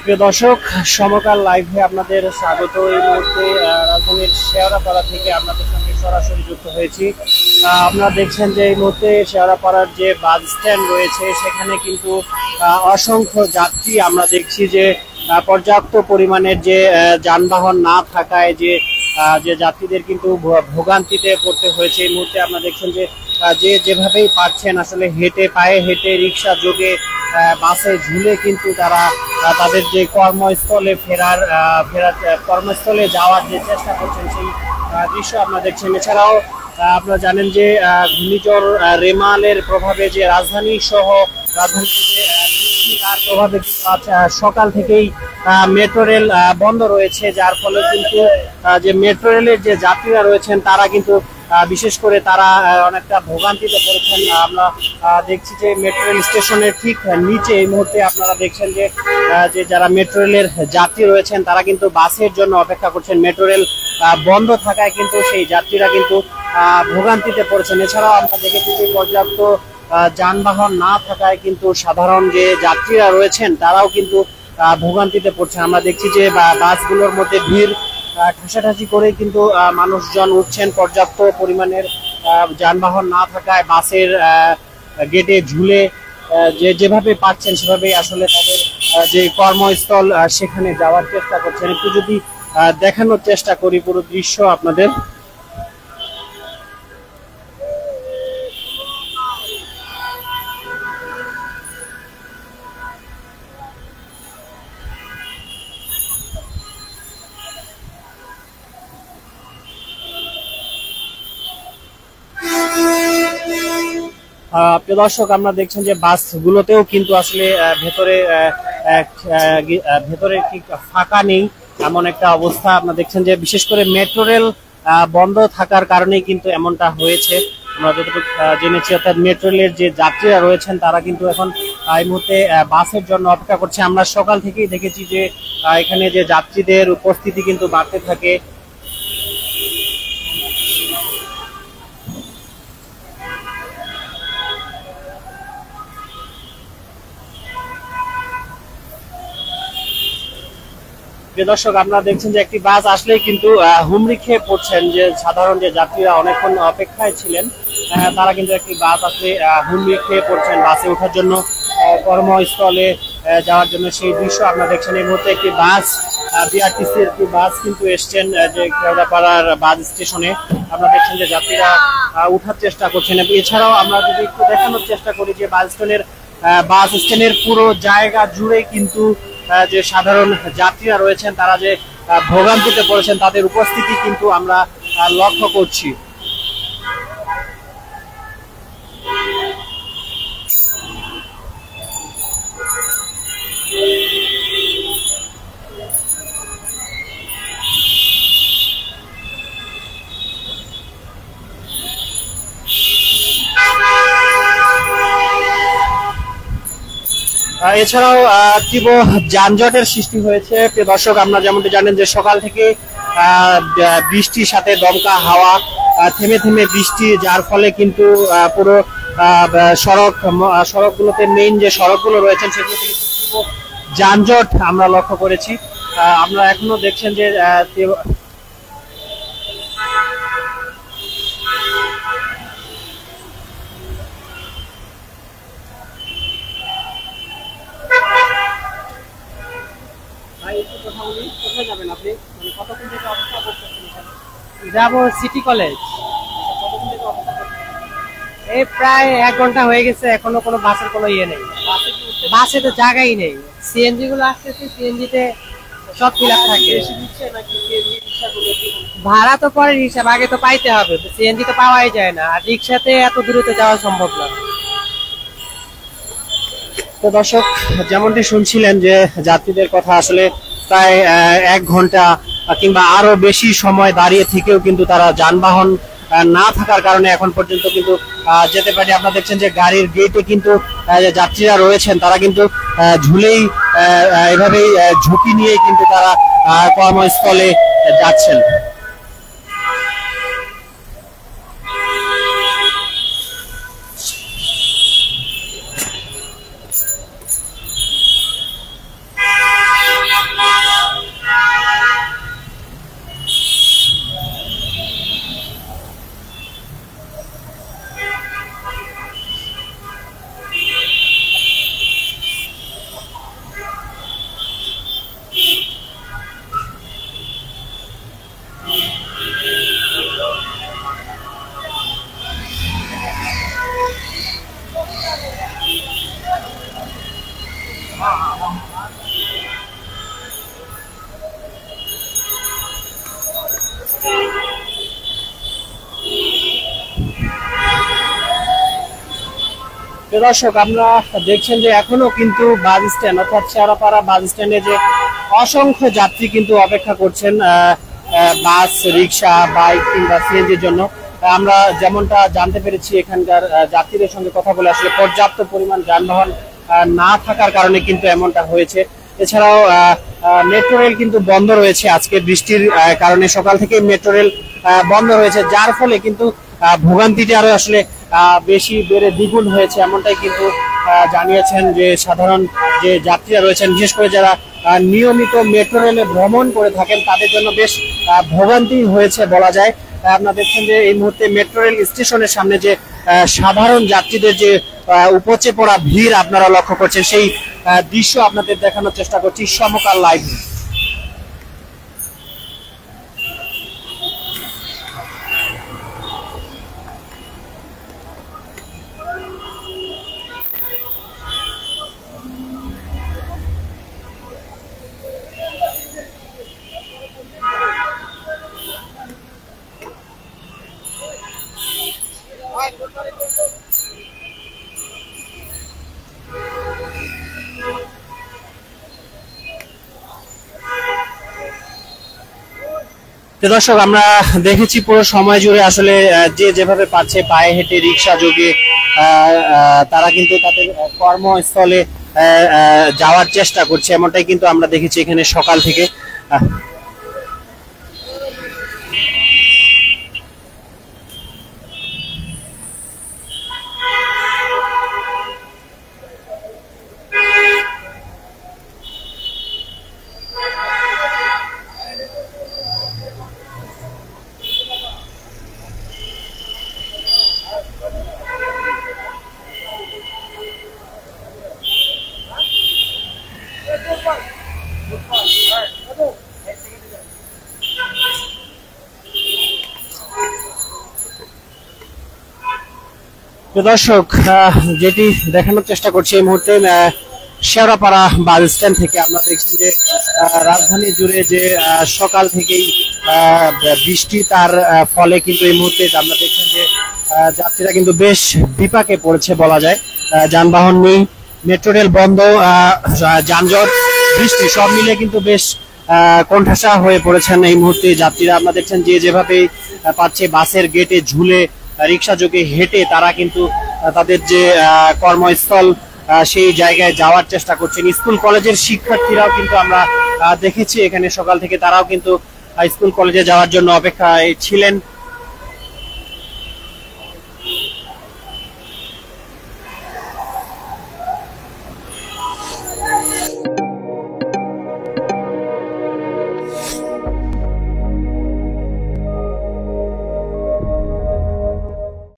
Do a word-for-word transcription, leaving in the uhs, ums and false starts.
প্রিয় দর্শক, সমকাল লাইভে আপনাদের স্বাগত। এই মুহূর্তে রাজধানীর শেওড়াপাড়া থেকে আপনাদের সঙ্গে সরাসরি যুক্ত হয়েছি। আপনারা দেখছেন যে এই মুহূর্তে শেওড়াপাড়ার যে বাস স্ট্যান্ড রয়েছে সেখানে কিন্তু অসংখ্য যাত্রী আমরা দেখছি যে পর্যাপ্ত পরিমাণের যে যানবাহন না থাকায় যে যে যাত্রীদের কিন্তু ভোগান্তিতে পড়তে হয়েছে। এই মুহূর্তে আপনারা দেখছেন যে যে যেভাবেই পারছেন আসলে হেঁটে পায়ে হেঁটে রিক্সা যোগে বাসে ঝুলে কিন্তু তারা তাদের যে কর্মস্থলে ফেরার ফেরার কর্মস্থলে যাওয়ার যে চেষ্টা করছেন সেই দৃশ্য আপনারা দেখছেন। এছাড়াও আপনারা জানেন যে ঘূর্ণিঝড় রেমালের প্রভাবে যে রাজধানী সহ রাজধানীতে যে তার প্রভাবে সকাল থেকেই মেট্রো রেল বন্ধ রয়েছে, যার ফলে কিন্তু যে মেট্রো রেলের যে যাত্রীরা রয়েছেন তারা কিন্তু বিশেষ করে তারা অনেকটা ভোগান্তিতে পড়েছেন। আমরা দেখছি যে মেট্রো রেল স্টেশনের ঠিক নিচে এই মুহূর্তে আপনারা দেখছেন যে যে যারা মেট্রো রেলের যাত্রী রয়েছেন তারা কিন্তু বাসের জন্য অপেক্ষা করছেন। মেট্রো রেল বন্ধ থাকায় কিন্তু সেই যাত্রীরা কিন্তু ভোগান্তিতে পড়েছেন। এছাড়াও আমরা দেখেছি যে পর্যাপ্ত যানবাহন না থাকায় কিন্তু সাধারণ যে যাত্রীরা রয়েছেন তারাও কিন্তু ভোগান্তিতে পড়ছেন। আমরা দেখছি যে বাসগুলোর মধ্যে ভিড় ঠাসাঠাসি করে কিন্তু মানুষজন উঠছেন। পর্যাপ্ত পরিমাণের যানবাহন না থাকায় বাসের গেটে ঝুলে যে যেভাবে পাচ্ছেন সেভাবেই আসলে তাদের যে কর্মস্থল সেখানে যাওয়ার চেষ্টা করছেন। একটু যদি দেখানোর চেষ্টা করি পুরো দৃশ্য আপনাদের। প্রিয় দর্শক, আমরা দেখছেন যে বাসগুলোতেও কিন্তু আসলে ভেতরে ভেতরে ঠিক ফাঁকা নেই এমন একটা অবস্থা। আপনারা দেখছেন যে বিশেষ করে মেট্রো রেল বন্ধ থাকার কারণেই কিন্তু এমনটা হয়েছে। আমরা যতটুকু জেনেছি অর্থাৎ মেট্রো রেলের যে যাত্রীরা রয়েছেন তারা কিন্তু এখন এই মুহূর্তে বাসের জন্য অপেক্ষা করছে। আমরা সকাল থেকেই দেখেছি যে এখানে যে যাত্রীদের উপস্থিতি কিন্তু বাড়তে থাকে। দর্শক, আপনারা দেখছেন যে একটি বাস আসলেই কিন্তু হুমড়ি খেয়ে পড়ছেন যে সাধারণ যে যাত্রীরা অনেকক্ষণ অপেক্ষায় ছিলেন তারা কিন্তু একটি বাস আসলে হুমড়ি খেয়ে পড়ছেন বাসে ওঠার জন্য, কর্মস্থলে যাওয়ার জন্য। সেই দৃশ্য আপনারা দেখছেন। এই মুহূর্তে একটি বাস বিআরটিসি একটি বাস কিন্তু এসছেন যে শেওড়াপাড়ার বাস স্টেশনে। আপনারা দেখছেন যে যাত্রীরা উঠার চেষ্টা করছেন। এছাড়াও আমরা যদি একটু দেখানোর চেষ্টা করি যে বাস স্ট্যান্ডের বাস স্ট্যান্ডের পুরো জায়গা জুড়ে কিন্তু যে সাধারণ যাত্রীরা রয়েছেন তারা যে ভোগান্তিতে পড়েছেন তাদের উপস্থিতি কিন্তু আমরা লক্ষ্য করছি। এছাড়াও তীব্র যানজটের সৃষ্টি হয়েছে। প্রিয় দর্শক, আমরা যেমনটি জানেন যে সকাল থেকে বৃষ্টির সাথে দমকা হাওয়া, থেমে থেমে বৃষ্টি, যার ফলে কিন্তু পুরো সড়ক সড়কগুলোতে মেইন যে সড়কগুলো রয়েছেন সেগুলোতে কিন্তু তীব্র যানজট আমরা লক্ষ্য করেছি। আমরা এখনো দেখছেন যে যাবো সিটি কলেজ। এই প্রায় এক ঘন্টা হয়ে গেছে, এখনো কোনো বাসের কোনো ইয়ে নেই। বাসে তো জায়গাই নেই। সিএনজি গুলো আসতেছে, সিএনজিতে সব ফিল আপ থাকে। ভাড়া তো পরে হিসাব, আগে তো পাইতে হবে। সিএনজি তো পাওয়াই যায় না, আর রিক্সাতে এত দূরত্ব যাওয়া সম্ভব না। তো দর্শক, যেমনটি শুনছিলেন যে যাত্রীদের কথা, আসলে প্রায় এক ঘন্টা কিংবা আরো বেশি সময় দাঁড়িয়ে থেকেও কিন্তু তারা যানবাহন না থাকার কারণে এখন পর্যন্ত কিন্তু যেতে পারে। আপনারা দেখছেন যে গাড়ির গেটে কিন্তু যাত্রীরা রয়েছেন তারা কিন্তু ঝুলেই এভাবেই ঝুঁকি নিয়ে কিন্তু তারা কর্মস্থলে যাচ্ছেন। দর্শক আমরা দেখছেন যে এখনো কিন্তু বাস স্ট্যান্ড অর্থাৎ শেওড়াপাড়া বাস স্ট্যান্ডে যে অসংখ্য যাত্রী কিন্তু অপেক্ষা করছেন বাস, রিক্সা, বাইক কিংবা সিএনজির জন্য। আমরা যেমনটা জানতে পেরেছি এখানকার যাত্রীদের সঙ্গে কথা বলে আসলে পর্যাপ্ত পরিমাণ যানবাহন না থাকার কারণে কিন্তু এমনটা হয়েছে। এছাড়াও মেট্রো রেল কিন্তু বন্ধ রয়েছে, আজকে বৃষ্টির কারণে সকাল থেকে মেট্রো রেল বন্ধ রয়েছে, যার ফলে কিন্তু ভোগান্তিটা আরো আসলে বেশি বেড়ে দ্বিগুণ হয়েছে, এমনটাই কিন্তু জানিয়েছেন যে সাধারণ যে যাত্রীরা রয়েছেন, বিশেষ করে যারা নিয়মিত মেট্রো রেলে ভ্রমণ করে থাকেন তাদের জন্য বেশ ভোগান্তি হয়েছে বলা যায়। আপনারা দেখছেন যে এই মুহূর্তে মেট্রো রেল স্টেশনের সামনে যে সাধারণ যাত্রীদের যে উপচে পড়া ভিড় আপনারা লক্ষ্য করছেন, সেই দৃশ্য আপনাদের দেখানোর চেষ্টা করছি সমকাল লাইভ। দর্শক আমরা দেখেছি পুরো সময় জুড়ে আসলে যে যেভাবে পাচ্ছে পায়ে হেঁটে, রিক্সা যোগে তারা কিন্তু তাদের কর্মস্থলে যাওয়ার চেষ্টা করছে, এমনটাই কিন্তু আমরা দেখেছি এখানে সকাল থেকে। দর্শক যেটি দেখানোর চেষ্টা করছি এই মুহূর্তে শেওড়াপাড়া বাস স্ট্যান্ড থেকে, আপনারা দেখছেন যে রাজধানী জুড়ে যে সকাল থেকেই বৃষ্টি, তার ফলে কিন্তু এই মুহূর্তে আমরা দেখছেন যে যাত্রীরা কিন্তু বেশ বিপাকে পড়েছে বলা যায়। যানবাহন নেই, মেট্রো রেল বন্ধ, যানজট, বৃষ্টি সব মিলে কিন্তু বেশ কোণঠাসা হয়ে পড়েছেন এই মুহূর্তে যাত্রীরা। আপনারা দেখছেন যে যেভাবে পাচ্ছে বাসের গেটে ঝুলে, রিক্সা যোগে হেঁটে তারা কিন্তু তাদের যে কর্মস্থল সেই জায়গায় যাওয়ার চেষ্টা করছেন। স্কুল কলেজের শিক্ষার্থীরাও কিন্তু আমরা দেখেছি এখানে সকাল থেকে, তারাও কিন্তু স্কুল কলেজে যাওয়ার জন্য অপেক্ষায় ছিলেন।